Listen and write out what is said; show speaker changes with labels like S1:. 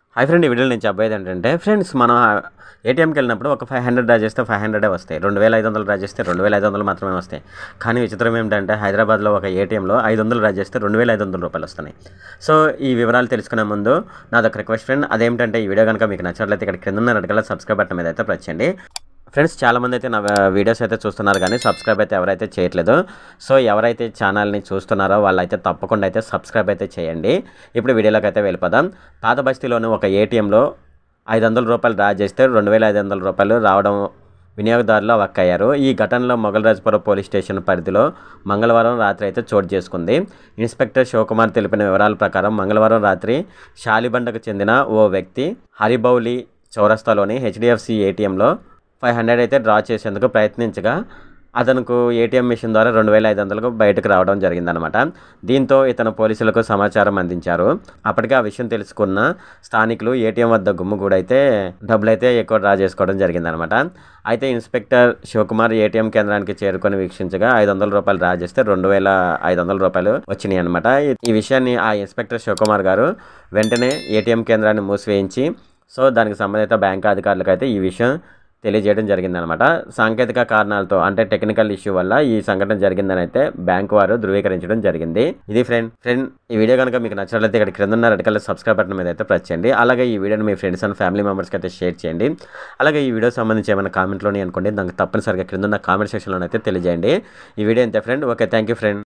S1: Hi friend, ఈ వీడియోలో నేను చెప్పేది ఏంటంటే ఫ్రెండ్స్, మనం ఏటీఎంకి వెళ్ళినప్పుడు ఒక 500 డ్రా చేస్తే 500 వస్తాయి, 2500 డ్రా చేస్తే 2500 మాత్రమే వస్తాయి. కానీ విచిత్రం ఏంటంటే హైదరాబాద్లో ఒక ఏటీఎంలో 500 డ్రా చేస్తే 2500 రూపాయలు వస్తున్నాయి. సో ఈ వివరాలు తెలుసుకునే ముందు నాదొక రిక్వెస్ట్ ఫ్రెండ్, అదేంటంటే ఈ వీడియో కనుక మీకు నచ్చినట్లయితే ఇక్కడ కింద ఉన్న రెడ్ కలర్ సబ్స్క్రైబ్ బటన్ మీద అయితే ప్రెస్ చేయండి. ఫ్రెండ్స్, చాలామంది అయితే నా వీడియోస్ అయితే చూస్తున్నారు కానీ సబ్స్క్రైబ్ అయితే ఎవరైతే చేయట్లేదు. సో ఎవరైతే ఛానల్ని చూస్తున్నారో వాళ్ళైతే తప్పకుండా అయితే సబ్స్క్రైబ్ అయితే చేయండి. ఇప్పుడు వీడియోలోకి అయితే వెళ్ళిపోదాం. పాత బస్తీలోని ఒక ఏటీఎంలో 500 రూపాయలు డ్రా చేస్తే 2500 రూపాయలు రావడం వినియోగదారులు అవాక్కయ్యారు. ఈ ఘటనలో మొగల్రాజ్పురం పోలీస్ స్టేషన్ పరిధిలో మంగళవారం రాత్రి అయితే చోటు చేసుకుంది. ఇన్స్పెక్టర్ శివకుమార్ తెలిపిన వివరాల ప్రకారం మంగళవారం రాత్రి షాలిబండకు చెందిన ఓ వ్యక్తి హరిబౌలి చౌరస్తాలోని హెచ్డిఎఫ్సి ఏటీఎంలో 500 అయితే డ్రా చేసేందుకు ప్రయత్నించగా అతనుకు ఏటీఎం మిషన్ ద్వారా 2500కు బయటకు రావడం జరిగిందనమాట. దీంతో ఇతను పోలీసులకు సమాచారం అందించారు. అప్పటికే ఆ విషయం తెలుసుకున్న స్థానికులు ఏటీఎం వద్ద గుమ్ముగూడైతే డబ్బులైతే ఎక్కువ డ్రా చేసుకోవడం జరిగిందనమాట. అయితే ఇన్స్పెక్టర్ శివకుమార్ ఏటీఎం కేంద్రానికి చేరుకొని వీక్షించగా 500 రూపాయలు డ్రా చేస్తే 2500 రూపాయలు వచ్చినాయి అనమాట. ఈ విషయాన్ని ఆ ఇన్స్పెక్టర్ శివకుమార్ గారు వెంటనే ఏటీఎం కేంద్రాన్ని మూసివేయించి దానికి సంబంధిత బ్యాంకు అధికారులకు అయితే ఈ విషయం తెలియజేయడం జరిగిందనమాట. సాంకేతిక కారణాలతో అంటే టెక్నికల్ ఇష్యూ వల్ల ఈ సంఘటన జరిగిందని అయితే బ్యాంకు వారు ధృవీకరించడం జరిగింది. ఇది ఫ్రెండ్ ఈ వీడియో కనుక మీకు నచ్చినట్లయితే ఇక్కడ క్రింద ఉన్న రెడ్ కలర్ సబ్స్క్రైబ్ బటన్ మీద అయితే ప్రెస్ చేయండి. అలాగే ఈ వీడియోని మీ ఫ్రెండ్స్ అండ్ ఫ్యామిలీ మెంబర్స్కి అయితే షేర్ చేయండి. అలాగే ఈ వీడియో సంబంధించి ఏమైనా కామెంట్లోని అనుకోండి, దానికి తప్పనిసరిగా క్రింద ఉన్న కామెంట్ సెక్షన్లో అయితే తెలియజేయండి. ఈ వీడియో అంతే friend. Okay, thank you friend.